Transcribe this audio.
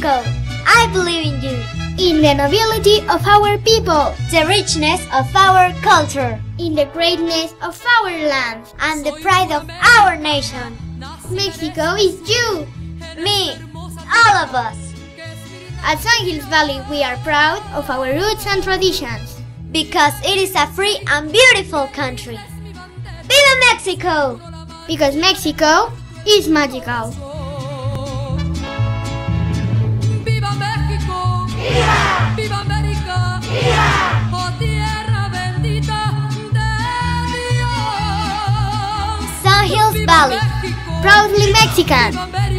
Mexico! I believe in you! In the nobility of our people, The richness of our culture, in the greatness of our land. and the pride of our nation. Mexico is you! Me, all of us. At Sunhills Valley, we are proud of our roots and traditions. Because it is a free and beautiful country. Viva Mexico! Because Mexico is magical. ¡Viva México! ¡Viva! ¡Viva América! ¡Viva! ¡Oh tierra bendita de Dios! Sunhills Valley. Proudly Mexican.